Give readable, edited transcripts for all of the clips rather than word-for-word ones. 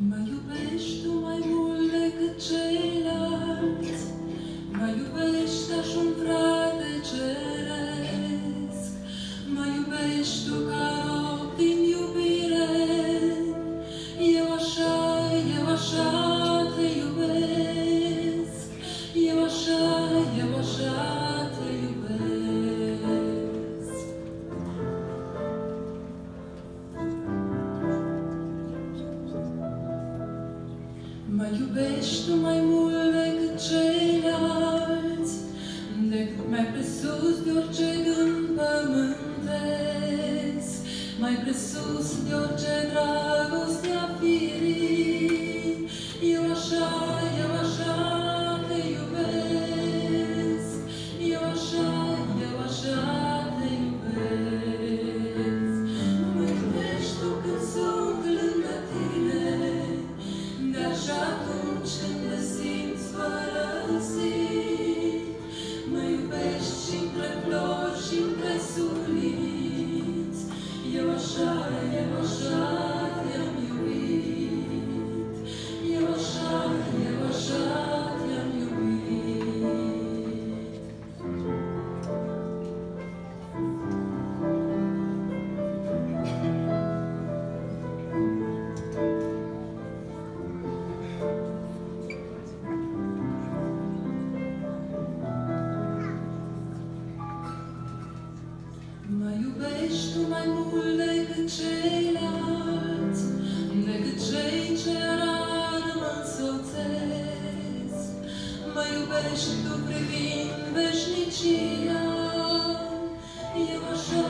Mă iubești tu mai mult decât ceilalți, mă iubești ca și un frate ceresc, mă iubești tu ca rob din iubire. Eu așa te iubesc, eu așa te iubesc. Mă iubești tu mai mult decât ceilalți, decât mai presus de orice gând pământesc, mai presus de orice dragoste a firii. Eu așa te iubesc, eu așa te iubesc. Mă iubești tu când sunt lângă tine, dar și atunci când te simți părăsit. Mă iubești și între flori și între suliți. Eu așa te-am iubit. Eu așa te-am iubit. Mă iubești tu mai mult decât ceilalți, decât cei ce rar mă însoțesc. Mă iubești tu privind veșnicia. Eu așa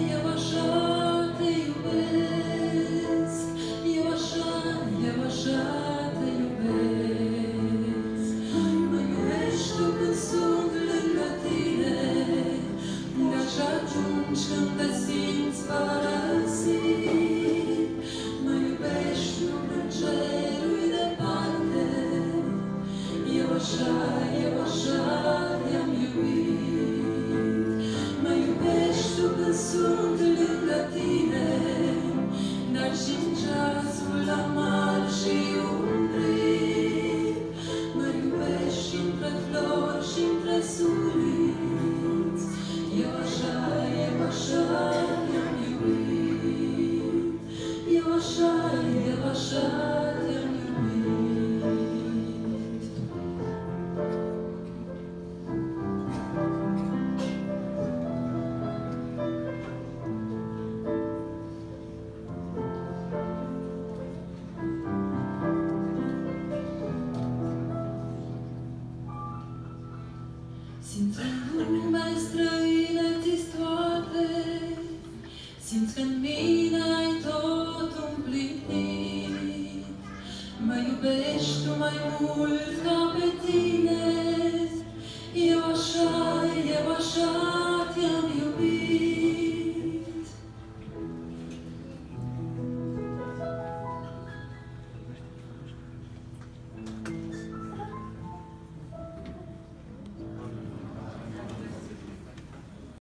te iubesc. Eu așa te iubesc. Mă iubești tu când sunt lângă tine, dar și atunci când te simți părăsit. Mă iubești tu în cerul departe. Eu așa te-am iubit. Mă iubești tu când sunt lângă tine, dar și în ceasul amar și umbrit. Mă iubești și între flori și între suliți. Eu așa te-am iubit. Eu așa te-am iubit. Simți că în lumea străină-ți toate, simți că în mine ai tot împlinit. Mă iubești tu mai mult ca pe tine. Eu așa